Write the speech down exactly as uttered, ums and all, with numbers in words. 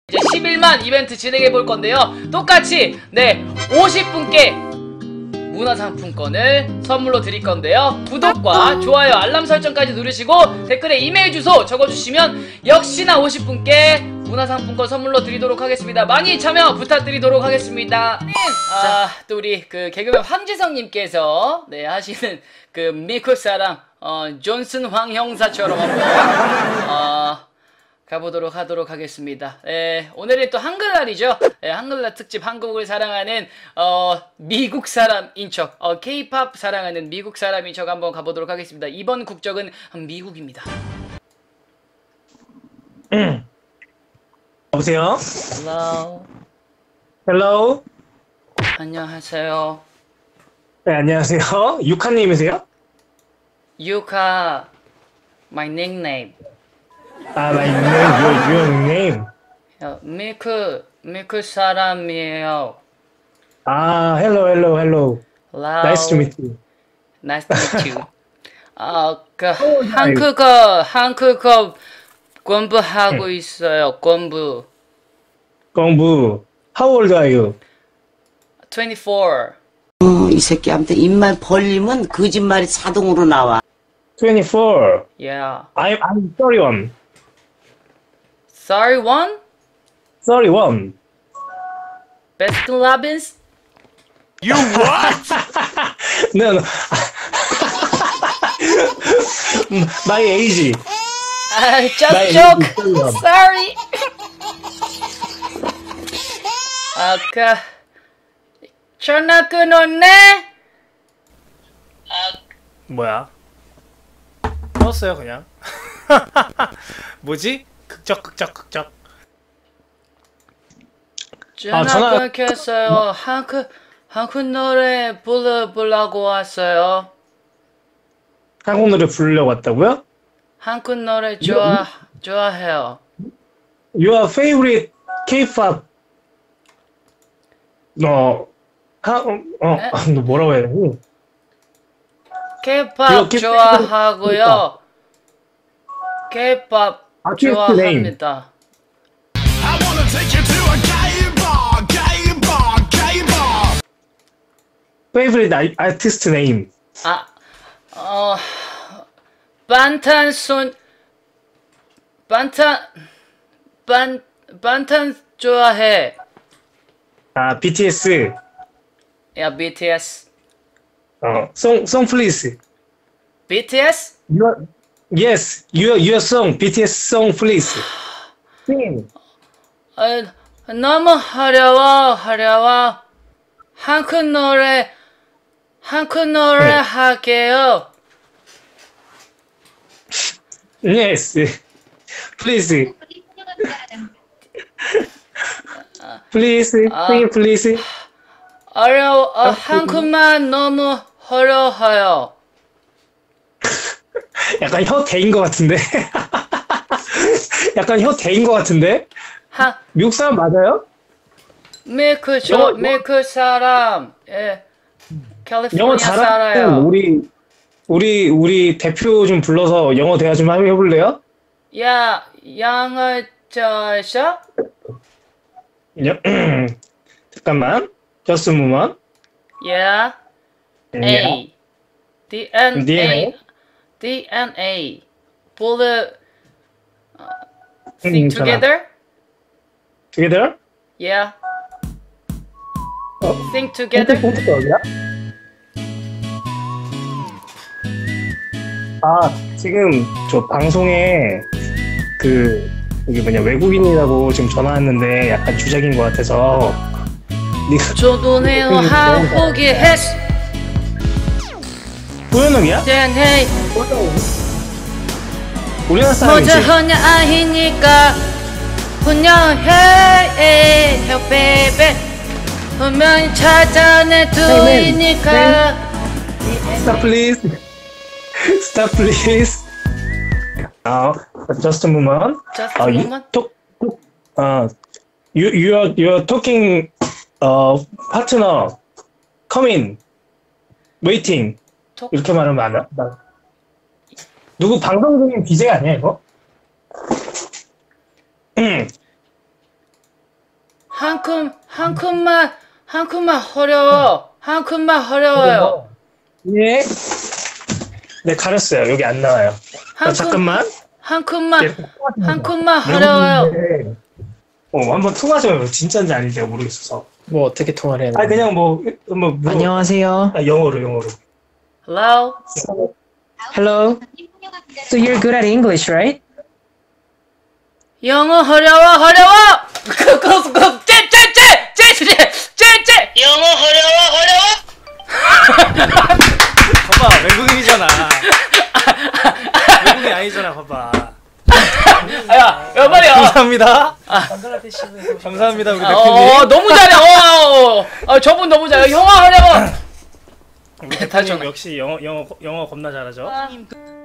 이제 십일만 이벤트 진행해 볼 건데요. 똑같이 네 오십 분께 문화상품권을 선물로 드릴 건데요. 구독과 좋아요, 알람 설정까지 누르시고 댓글에 이메일 주소 적어주시면 역시나 오십 분께 문화상품권 선물로 드리도록 하겠습니다. 많이 참여 부탁드리도록 하겠습니다. 아, 또 우리 그 개그맨 황지성님께서 네 하시는 그 미국 사람 어 존슨 황 형사처럼 한번 어 가보도록 하도록 하겠습니다. 예, 오늘은 또 한글날이죠. 예, 한글날 특집 한국을 사랑하는 어, 미국 사람인 척, 어, K-팝 사랑하는 미국 사람인 척 한번 가보도록 하겠습니다. 이번 국적은 미국입니다. 음. 여보세요? Hello. Hello? 안녕하세요. 네, 안녕하세요. 유카님이세요? 유카, my nickname. 아, my name, your, your name. 어, 미국, 미국 사람이에요. 아, hello, hello, hello. Hello. Nice to meet you. Nice to meet you. 어, 그 한국어, 한국어 공부하고 있어요. 공부. 공부. How old are you? twenty-four. 어, 이 새끼한테 입만 벌리면 거짓말이 자동으로 나와. twenty-four. Yeah. I'm, I'm thirty-one. Sorry, one? thirty-one. Baskin Robbins? You what? No, no. My age. Uh, just My joke. age is thirty-one. Sorry. 아까 전화 끊었네? 뭐야? 떴어요 그냥. 뭐지? 극적 극적 극적. 전화 아, 전화- 끊겼어요. 한국 한국 노래 불러보려고 왔어요. 한국 노래 부르려고 왔다고요? 한국 노래 좋아 좋아해요. Your favorite K-pop. 어, 하, 어, 네? 어, 너 뭐라고 해야 되니? K-pop 이렇게 좋아하고요. K-pop 아티스트 좋아합니다. I wanna take you to a gay bar, gay bar, gay bar. Favorite 아- artist name. 아, 어, 방탄손, 방탄, 방, 방탄 좋아해. 아, 비티에스. 야, 비티에스. 어, song, song please. 비티에스? Your, yes, your, your song, 비티에스 song please. Sing. 어, 너무 어려워, 어려워. 한국 노래, 한국 노래 네. 할게요. Yes, please. Please, sing please. 어려워, 어, 한국말 너무 어려워요. 약간 혀 대인 것 같은데? 약간 혀 대인 것 같은데? 한, 미국 사람 맞아요? 미국, 저, 영어- 미국 사람, 예, 영어 캘리포니아 잘하는 살아요. 우리 우리 우리 대표 좀 불러서 영어 대화 좀 한번 해볼래요? 야, 영어 잘하셔? 여- 잠깐만. Just a moment. Yeah. A. D N D N A. A. D N A. Pull the uh, 음, sing 괜찮아. together? Together? Yeah. 어? Sing together? 컴퓨터 어디야? 아, 지금 저 방송에 그 여기 뭐냐 외국인이라고 지금 전화 왔는데 약간 주작인 것 같아서 네가 저도 내가 음, 한국에 했어. 호연욱이야? D N A. 우리나라 사람이지? 먼저 하냐 아니니까 분명해. Hey baby. 분명히 찾아내 두이니까. Stop please. Stop please. 아, just a moment. Just 아, a you moment. talk, talk, 아, you you are you are talking, 어, partner, come in, waiting. 톡. 이렇게 말하면 안 나? 나- 누구 방송 중인 비제이 아니야 이거? 음. 한 큼, 한 큼만, 한 큼만 어려워. 한 큼만 어려워요. 예. 네, 가렸어요. 여기 안 나와요. 한 아, 큼, 잠깐만. 한 큼만, 한 큼만 어려워요. 어, 한번 통화하자면 진짜인지 아닌지 모르겠어서. 뭐 어떻게 통화를 해야 아, 되나? 그냥 뭐, 뭐, 뭐 안녕하세요. 아, 영어로, 영어로. Hello? Hello. So you're good at English, right? 영어 어려워, 어려워! 그, 그, 그, 쟤, 쟤, 쟤! 쟤, 쟤, 쟤, 쟤! 영어 어려워, 어려워! 봐봐 외국인이잖아. 외국인 아니잖아. 봐봐. 야, 야, 말이야. 감사합니다. 감사합니다 우리 아, 대표님. 어, 너무 잘해. 어, 어, 어, 저분 너무 잘해. 영어 어려워. 우리 대표님 역시 영어 영어 영어 겁나 잘하죠.